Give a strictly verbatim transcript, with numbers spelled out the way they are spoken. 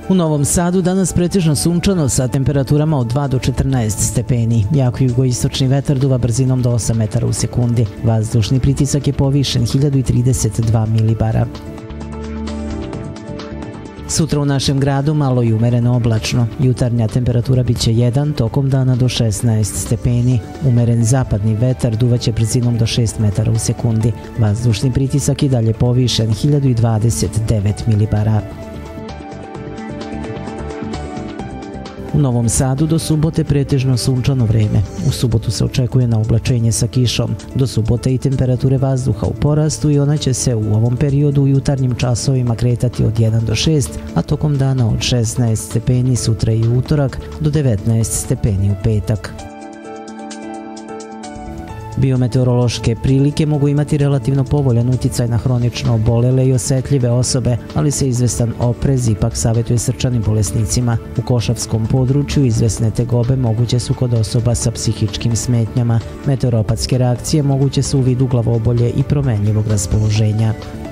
U Novom Sadu danas pretežno sunčano sa temperaturama od dva do četrnaest stepeni. Jako jugoistočni vetar duva brzinom do osam metara u sekundi. Vazdušni pritisak je povišen hiljadu trideset dva milibara. Sutra u našem gradu malo i umereno oblačno. Jutarnja temperatura biće jedan, tokom dana do šesnaest stepeni. Umeren zapadni vetar duvaće brzinom do šest metara u sekundi. Vazdušni pritisak i dalje povišen hiljadu dvadeset devet milibara. U Novom Sadu do subote pretežno sunčano vreme. U subotu se očekuje na oblačenje sa kišom. Do subote i temperature vazduha u porastu i ona će se u ovom periodu u jutarnjim časovima kretati od jedan do šest, a tokom dana od šesnaest stepeni sutra i utorak do devetnaest stepeni u petak. Biometeorološke prilike mogu imati relativno povoljan uticaj na hronično obolele i osetljive osobe, ali se izvestan oprez ipak savjetuje srčanim bolesnicima. U Košavskom području izvesne tegobe moguće su kod osoba sa psihičkim smetnjama. Meteoropatske reakcije moguće su u vidu glavobolje i promenljivog raspoloženja.